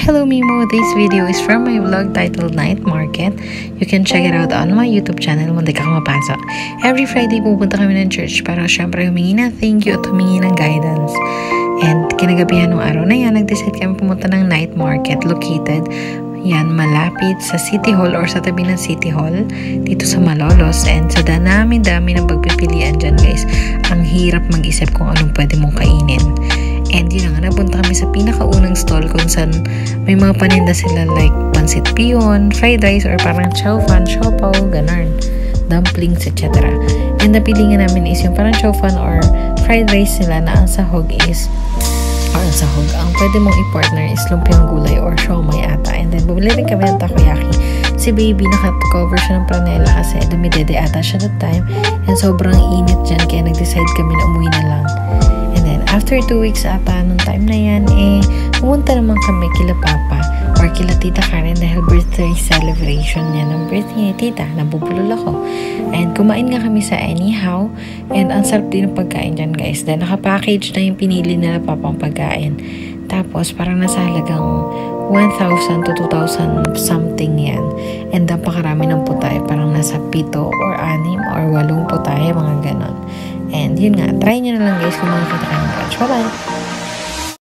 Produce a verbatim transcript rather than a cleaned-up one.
Hello Mimo, this video is from my vlog titled Night Market. You can check it out on my YouTube channel kung di ka mapasok. Every Friday pupunta kami ng church para syempre humingi ng thank you at humingi ng guidance. And kinagabihan ng araw na yan, nag-decide kami pumunta ng night market located yan malapit sa City Hall or sa tabi ng City Hall dito sa Malolos. And sa dami-dami ng pagpipilian dyan guys, ang hirap mag-isip kung anong pwede mong kainin. And yun nga, napunta kami sa pinakaunang stall kung saan may mga paninda sila like pancit pion, fried rice, or parang chow fan, siopaw, ganun, dumplings, et cetera. And napili nga namin is yung parang chow fan or fried rice nila na ang sahog is, or ang sahog, ang pwede mong i-partner is lumpiang gulay or siomay ata. And then, bumili rin kami ng takoyaki. Si baby, naka-cover siya ng pranela kasi dumidede ata siya that time. And sobrang init dyan, kaya nag-decide kami na umuwi na lang. After two weeks ata, nung time na yan, eh, pumunta naman kami kila Papa or kila Tita Karen dahil birthday celebration niya ng birthday ni Tita. Nabubulol ako. And kumain nga kami sa Anyhow. And ang sarap din ng pagkain dyan, guys. Dahil nakapackage na yung pinili nila Papang pagkain. Tapos, parang nasa halagang one thousand to two thousand something yan. And napakarami ng putay. Parang nasa pito or anim or walong putay, mga ganon. And yun nga, try nyo na lang guys kung makikita kayo ng batch. Bye-bye!